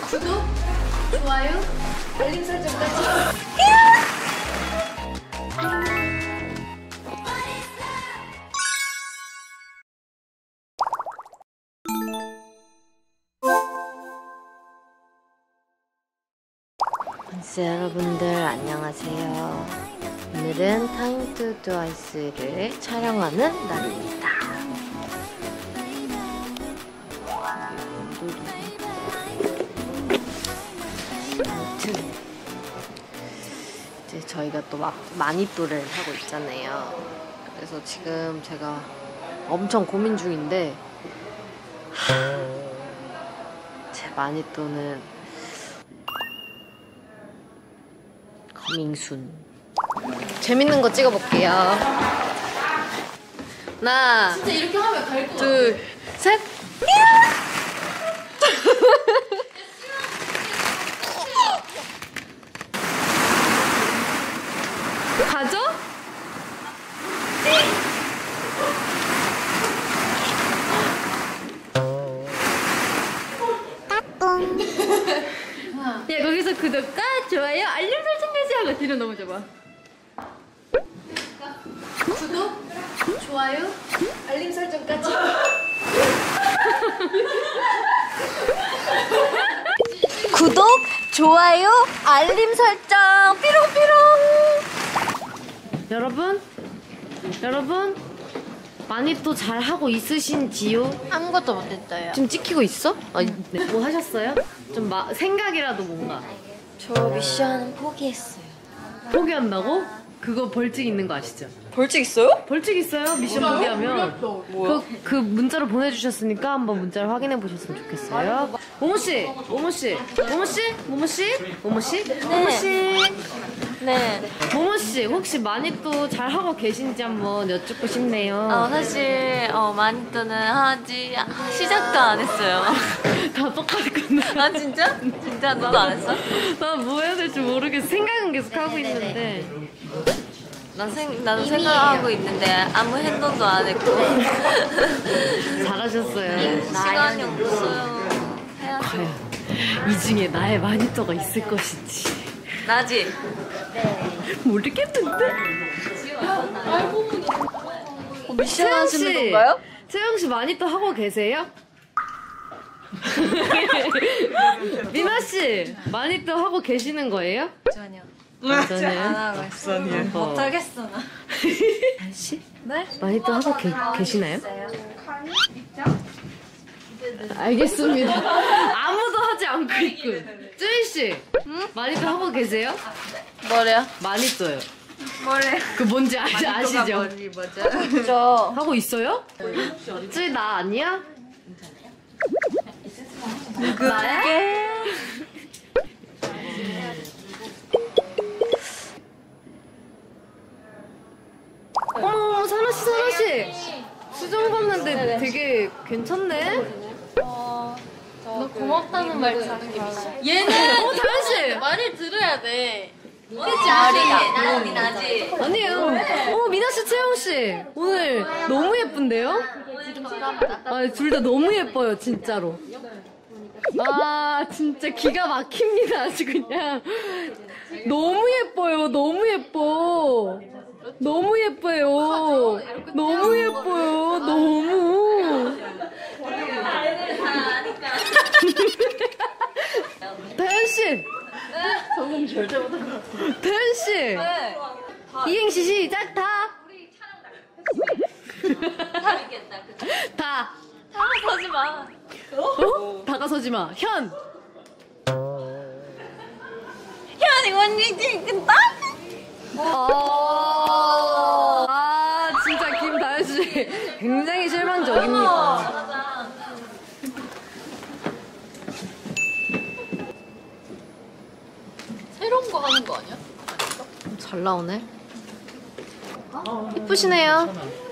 구독, 좋아요, 알림 설정까지. 여러분들 안녕하세요. 오늘은 타임 투 트와이스를 촬영하는 날입니다. 아무튼 이제 저희가 또 마니또를 하고 있잖아요. 그래서 지금 제가 엄청 고민 중인데 제 마니또는 커밍순. 재밌는 거 찍어볼게요. 하나, 진짜 이렇게 하면 갈 거 같아. 둘, 셋. 가죠? 야, 거기서 구독과 좋아요, 알림 설정까지 하고 뒤로 넘어져봐. 구독, 좋아요, 알림 설정까지. 구독, 좋아요, 알림 설정, 삐롱삐롱. 여러분, 마니또 잘 하고 있으신지요? 아무것도 못했어요. 지금 찍히고 있어? 네. 뭐 하셨어요? 좀 생각이라도 뭔가. 저 미션 포기했어요. 포기한다고? 그거 벌칙 있는 거 아시죠? 벌칙 있어요? 벌칙 있어요. 미션 포기하면. 뭐야? 그 문자로 보내주셨으니까 한번 문자를 확인해 보셨으면 좋겠어요. 모모씨! 네. 모모씨, 혹시 마니또 잘 하고 계신지 한번 여쭙고 싶네요. 사실 마니또는 시작도 안 했어요. 다 똑같구나. 아 진짜? 진짜 너도 안 했어? 나 뭐 해야 될지 모르겠어. 생각은 계속 하고 있는데. 나도 생각하고 있는데 아무 행동도 안 했고. 잘하셨어요. 시간이 없어요. 해야지. 과연 이 중에 나의 마니또가 있을 것인지. 나지? 모르겠는데? 미션 하시는 건가요? 채영씨 마니또 하고 계세요? 미나씨 마니또 하고 계시는 거예요? 전혀. 전혀요? 안 하고 있어. 못하겠어 나. 씨? 네? 마니또 하고 계시나요? 알겠습니다. 아무도 하지 않고 있군. 쯔이씨 마니또 하고 계세요? 뭐래요? 마니또요. 뭐래? 그 뭔지 아시죠? 저 하고 있어요? 쯔이 나 아니야? 나야? 어머 사나씨 수정 봤는데 되게 괜찮네? 너 고맙다는 말 듣는 게 미션. 얘는 다현씨! 말을 들어야 돼. 나지. 아니에요. 미나씨 채영씨 오늘 너무 예쁜데요? 둘 다 너무 예뻐요 진짜로. 진짜 기가 막힙니다 아주 그냥. 너무 예뻐요. 너무 예뻐요. 너무. 다현씨! 저는 절대 못할 것 같아. 다현씨! 이행시 시작! 다! 다! 서지 마. 다가서지마. 현! 현이 언니 끈다? 진짜 김다현씨 굉장히 실망적입니다. 새로운 거 하는 거 아니야? 잘 나오네. 이쁘시네요.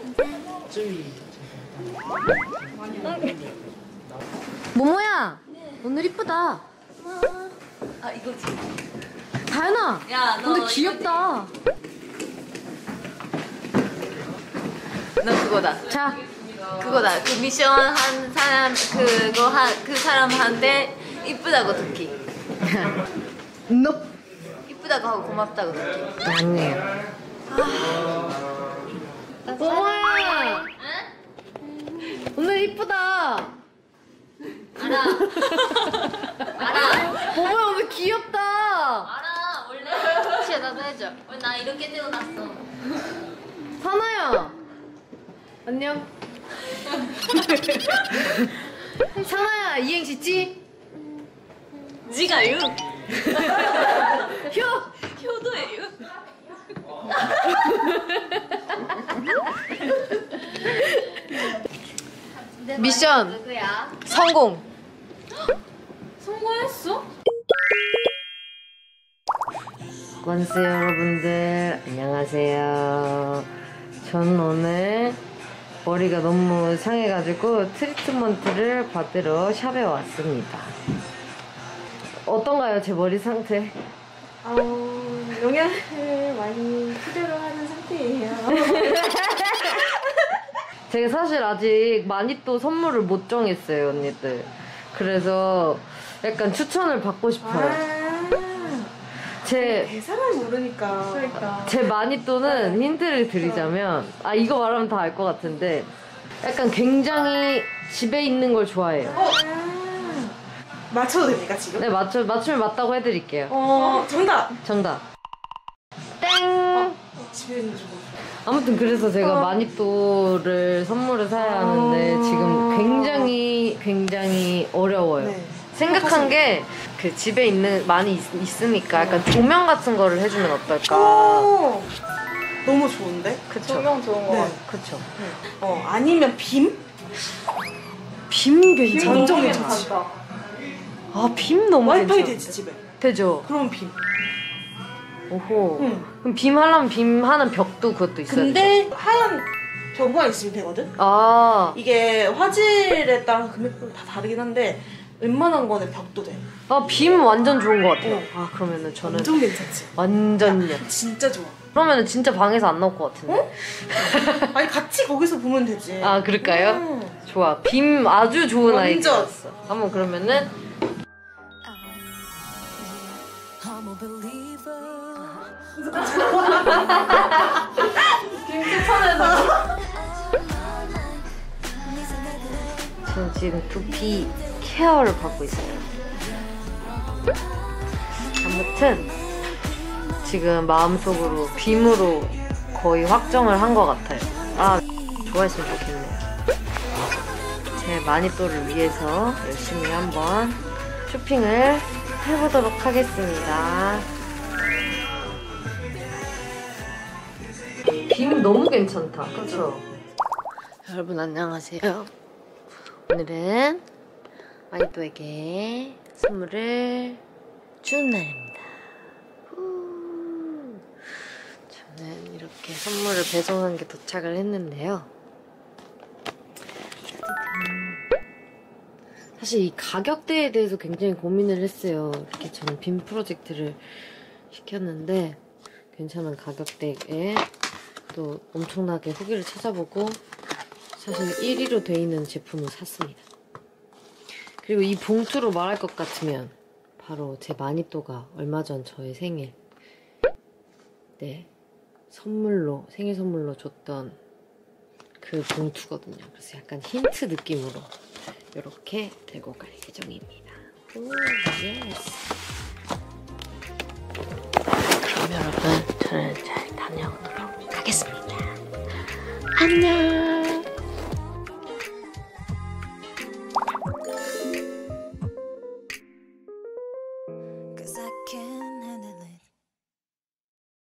모모야, 오늘 이쁘다. 이거지. 다현아, 야, 너 오늘 귀엽다. 너 그거다. 자, 그거다. 그 미션 한 사람 그 사람한테 이쁘다고 듣기. 너 이쁘다고 하고 고맙다고 듣기. 아니에요. 뽀모야 오늘 이쁘다. 알아. 알아. 뽀모야 오늘 귀엽다. 알아. 원래. 진짜 나도 해줘. 원래 나 이렇게 태어났어. 사나야 안녕. 사나야 이행시 찌? 지가요. 효! 효도예요. 미션 누구야? 성공. 성공했어? 원스 여러분들 안녕하세요. 전 오늘 머리가 너무 상해가지고 트리트먼트를 받으러 샵에 왔습니다. 어떤가요 제 머리 상태? 영양을 많이 필요로 하는 상태예요. 제가 사실 아직 많이 또 선물을 못 정했어요 언니들. 그래서 약간 추천을 받고 싶어요. 제 대사를 모르니까. 그러니까. 제 마니또는 힌트를 드리자면 이거 말하면 다 알 것 같은데 약간 굉장히 집에 있는 걸 좋아해요. 맞춰도 됩니까 지금? 네 맞추면 맞다고 해드릴게요. 정답. 정답 땡. 집에 있는 주고. 아무튼 그래서 제가 마니또를 선물을 사야 하는데 지금 굉장히 어려워요. 네. 생각한 게 그 집에 많이 있으니까 약간 조명 같은 거를 해주면 어떨까. 너무 좋은데? 그쵸? 조명 좋은 거. 네. 그쵸? 아니면 빔? 빔 괜찮아. 완전 괜찮지. 빔 너무 와이파이 괜찮은데? 되지 집에. 되죠? 그럼 빔. 오호. 응. 그럼 빔 하려면 빔 하는 벽도 그것도 있어야 돼. 근데 하얀 벽만 있으면 되거든? 이게 화질에 따라 금액도 다 다르긴 한데 웬만한 거는 벽도 돼. 빔 완전 좋은 것 같아요. 그러면은 저는 완전 괜찮지. 완전요. 진짜 좋아. 그러면은 진짜 방에서 안 나올 것 같은데. 아니 같이 거기서 보면 되지. 그럴까요? 좋아. 빔 아주 좋은 완전. 아이디어였어. 한번 그러면은 저는 지금 두피 케어를 받고 있어요. 아무튼 지금 마음속으로 빔으로 거의 확정을 한 것 같아요. 좋아했으면 좋겠네요. 제 마니또를 위해서 열심히 한번 쇼핑을 해보도록 하겠습니다. 빔 너무 괜찮다. 그렇죠? 여러분 안녕하세요. 오늘은 마니또에게 선물을 주는 날입니다. 저는 이렇게 선물을 배송한 게 도착을 했는데요. 사실 이 가격대에 대해서 굉장히 고민을 했어요. 이렇게 저는 빔 프로젝트를 시켰는데 괜찮은 가격대에 또 엄청나게 후기를 찾아보고 사실 1위로 돼 있는 제품을 샀습니다. 그리고 이 봉투로 말할 것 같으면 바로 제 마니또가 얼마 전 저의 생일 생일 선물로 줬던 그 봉투거든요. 그래서 약간 힌트 느낌으로 이렇게 들고 갈 예정입니다. 오, 예스. 그럼 여러분 저는 잘 다녀오도록 하겠습니다. 안녕. I can't